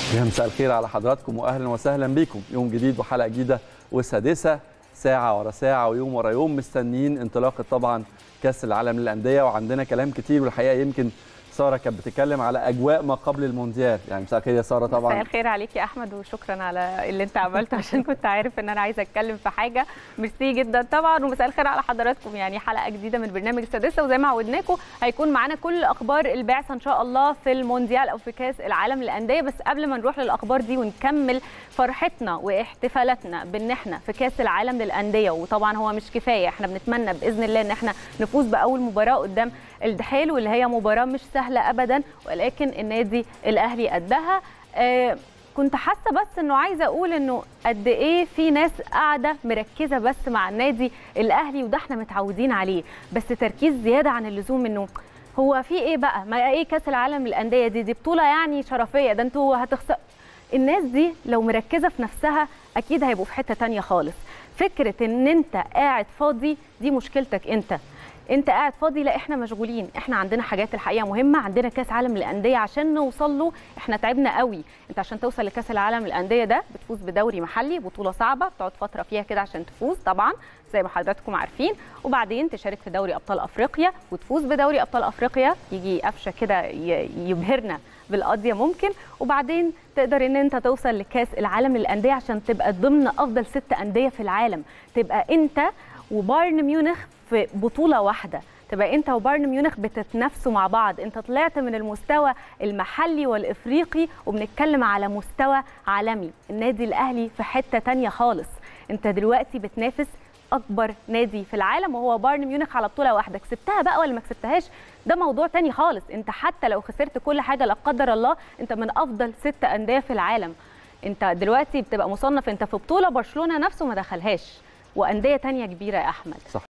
يا مساء الخير على حضراتكم واهلا وسهلا بكم. يوم جديد وحلقه جديده والسادسه، ساعه ورا ساعه ويوم ورا يوم مستنيين انطلاقه طبعا كاس العالم للانديه، وعندنا كلام كتير. والحقيقه يمكن ساره كانت بتتكلم على اجواء ما قبل المونديال. يعني مساء الخير يا ساره. طبعا مساء الخير عليك يا احمد، وشكرا على اللي انت عملته عشان كنت عارف ان انا عايزه اتكلم في حاجه. ميرسي جدا طبعا، ومساء الخير على حضراتكم. يعني حلقه جديده من برنامج السادسه، وزي ما عودناكم هيكون معانا كل اخبار البعثه ان شاء الله في المونديال او في كاس العالم للانديه. بس قبل ما نروح للاخبار دي ونكمل فرحتنا واحتفالاتنا بان احنا في كاس العالم للانديه، وطبعا هو مش كفايه، احنا بنتمنى باذن الله ان احنا نفوز باول مباراه قدام الدحيل، واللي هي مباراه مش سهله ابدا، ولكن النادي الاهلي قدها. كنت حاسه بس انه عايزه اقول انه قد ايه في ناس قاعده مركزه بس مع النادي الاهلي، وده احنا متعودين عليه، بس تركيز زياده عن اللزوم. انه هو في ايه بقى؟ ما ايه كاس العالم للانديه دي بطوله يعني شرفيه، ده انتوا هتخسر. الناس دي لو مركزه في نفسها اكيد هيبقوا في حته تانية خالص. فكره ان انت قاعد فاضي دي مشكلتك انت قاعد فاضي. لا، احنا مشغولين، احنا عندنا حاجات الحقيقه مهمه، عندنا كاس عالم للانديه عشان نوصل له. احنا تعبنا قوي. انت عشان توصل لكاس العالم للانديه ده بتفوز بدوري محلي، بطوله صعبه بتقعد فتره فيها كده عشان تفوز طبعا زي ما حضراتكم عارفين، وبعدين تشارك في دوري ابطال افريقيا وتفوز بدوري ابطال افريقيا، يجي قفشه كده يبهرنا بالقضيه ممكن، وبعدين تقدر ان انت توصل لكاس العالم للانديه عشان تبقى ضمن افضل 6 انديه في العالم. تبقى انت وبايرن ميونخ في بطولة واحدة، تبقى انت وبايرن ميونخ بتتنافسوا مع بعض. انت طلعت من المستوى المحلي والافريقي وبنتكلم على مستوى عالمي. النادي الاهلي في حتة تانية خالص. انت دلوقتي بتنافس اكبر نادي في العالم وهو بايرن ميونخ على بطولة واحدة. كسبتها بقى ولا ما كسبتهاش ده موضوع تاني خالص. انت حتى لو خسرت كل حاجة لا قدر الله، انت من افضل 6 أندية في العالم. انت دلوقتي بتبقى مصنف، انت في بطولة برشلونة نفسه ما دخلهاش، وانديه تانية كبيره يا احمد. صح.